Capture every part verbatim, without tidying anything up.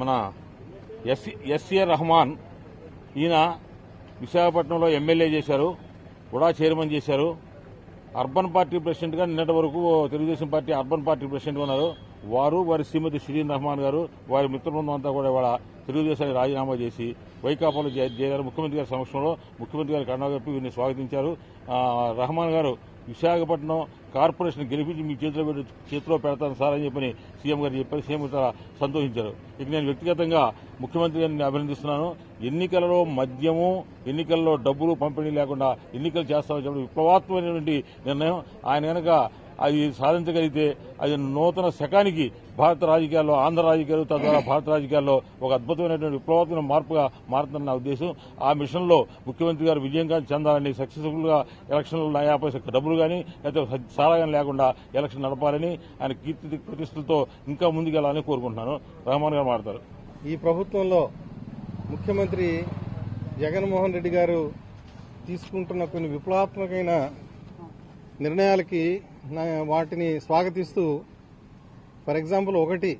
మన S SA Rahman ఈయన విశాఖపట్నంలో ఎమ్మెల్యే చేశారు, కూడా చైర్మన్ చేశారు. అర్బన్ పార్టీ ప్రెసిడెంట్గా నిన్నటి వరకు తెలుగుదేశం పార్టీ అర్బన్ పార్టీ ప్రెసిడెంట్గా ఉన్నారు. వారు వారి శ్రీమతి షిరీన్ రహమాన్ గారు వారి మిత్రబృందం అంతా కూడా ఇవాళ తెలుగుదేశానికి రాజీనామా చేసి వైకాపాలో చేరారు. ముఖ్యమంత్రి గారి సమక్షంలో ముఖ్యమంత్రి గారు కండా కప్పి వీరిని స్వాగతించారు. రహమాన్ గారు విశాఖపట్నం కార్పొరేషన్ గెలిపించి మీ చేతిలో చేతిలో పెడతాను సార్ అని చెప్పని సీఎం గారు చెప్పారు. సీఎం చాలా సంతోషించారు. ఇక నేను వ్యక్తిగతంగా ముఖ్యమంత్రి గారిని అభినందిస్తున్నాను. ఎన్నికలలో మద్యము, ఎన్నికల్లో డబ్బులు పంపిణీ లేకుండా ఎన్నికలు చేస్తామని చెప్పడం విప్లవాత్మకమైనటువంటి నిర్ణయం. ఆయన కనుక అది సాధించగలిగితే అది నూతన శకానికి భారత రాజకీయాల్లో, ఆంధ్ర రాజకీయాలు, తద్వారా భారత రాజకీయాల్లో ఒక అద్భుతమైనటువంటి విప్లవాత్మక మార్పుగా మారుతుందని నా ఉద్దేశం. ఆ మిషన్లో ముఖ్యమంత్రి గారు విజయంగా చెందాలని, సక్సెస్ఫుల్ గా ఎలక్షన్లో యాభై డబ్బులు కానీ లేకపోతే సారా కానీ లేకుండా ఎలక్షన్ నడపాలని, ఆయన కీర్తి ప్రతిష్టలతో ఇంకా ముందుకెళ్లాలని కోరుకుంటున్నాను. రహమాన్ గారు మాట్లాడతారు. ఈ ప్రభుత్వంలో ముఖ్యమంత్రి జగన్మోహన్ రెడ్డి గారు తీసుకుంటున్న కొన్ని విప్లవాత్మకమైన నిర్ణయాలకి వాటిని స్వాగతిస్తూ, ఫర్ ఎగ్జాంపుల్ ఒకటి,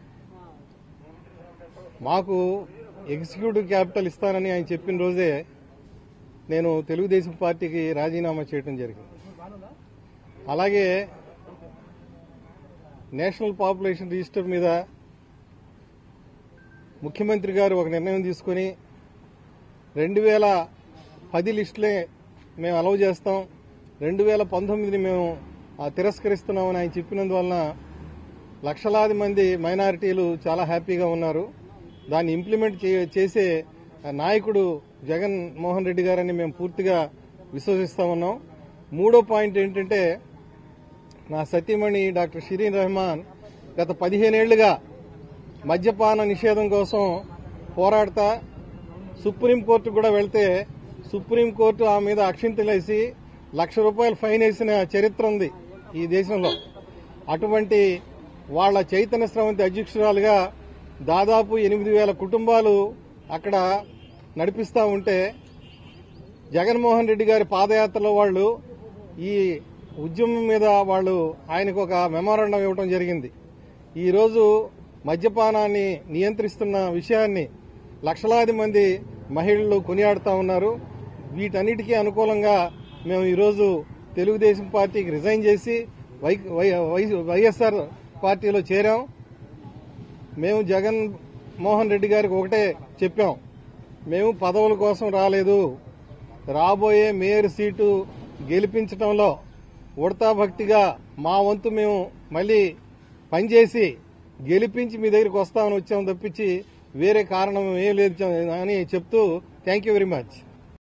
మాకు ఎగ్జిక్యూటివ్ క్యాపిటల్ ఇస్తానని ఆయన చెప్పిన రోజే నేను తెలుగుదేశం పార్టీకి రాజీనామా చేయడం జరిగింది. అలాగే నేషనల్ పాపులేషన్ రిజిస్టర్ మీద ముఖ్యమంత్రి గారు ఒక నిర్ణయం తీసుకుని రెండు వేల పది లిస్టులే మేము అలౌ చేస్తాం, రెండు వేల పంతొమ్మిదిని మేము తిరస్కరిస్తున్నామని ఆయన చెప్పినందువలన లక్షలాది మంది మైనారిటీలు చాలా హ్యాపీగా ఉన్నారు. దాన్ని ఇంప్లిమెంట్ చేసే నాయకుడు జగన్ మోహన్ రెడ్డి గారని మేము పూర్తిగా విశ్వసిస్తా ఉన్నాం. మూడో పాయింట్ ఏంటంటే, నా సతీమణి డాక్టర్ షిరీన్ రహమాన్ గత పదిహేనేళ్లుగా మద్యపాన నిషేధం కోసం పోరాడతా సుప్రీంకోర్టు కూడా వెళ్తే సుప్రీంకోర్టు ఆ మీద అక్షింతలేసి లక్ష రూపాయలు ఫైన్ వేసిన చరిత్ర ఉంది ఈ దేశంలో. అటువంటి వాళ్ల చైతన్య స్రవంతి అధ్యక్షురాలుగా దాదాపు ఎనిమిది వేల కుటుంబాలు అక్కడ నడిపిస్తా ఉంటే, జగన్మోహన్ రెడ్డి గారి పాదయాత్రలో వాళ్లు ఈ ఉద్యమం మీద వాళ్లు ఆయనకు ఒక మెమోరాండం ఇవ్వడం జరిగింది. ఈ రోజు మద్యపానాన్ని నియంత్రిస్తున్న విషయాన్ని లక్షలాది మంది మహిళలు కొనియాడుతా ఉన్నారు. వీటన్నిటికీ అనుకూలంగా మేము ఈరోజు తెలుగుదేశం పార్టీకి రిజైన్ చేసి వైఎస్ఆర్ పార్టీలో చేరాం. మేము జగన్ మోహన్ రెడ్డి గారికి ఒకటే చెప్పాం, మేము పదవుల కోసం రాలేదు, రాబోయే మేయర్ సీటు గెలిపించడంలో ఉడతా భక్తిగా మా వంతు మేము మళ్లీ పనిచేసి గెలిపించి మీ దగ్గరికి వస్తామని వచ్చాము తప్పించి వేరే కారణం ఏం లేదు అని చెప్తూ థ్యాంక్ యూ వెరీ మచ్.